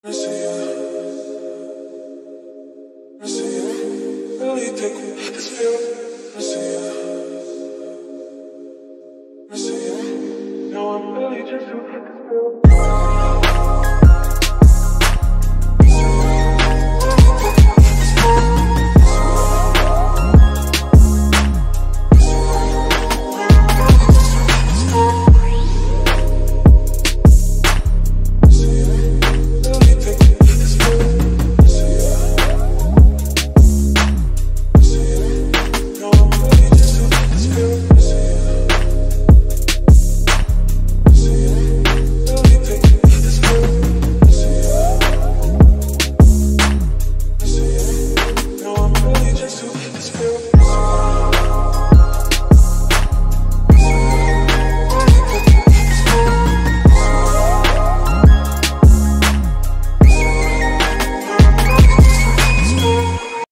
I see you, I see you, really take this feel. I see you, I see you, now I'm really just to hit this feel.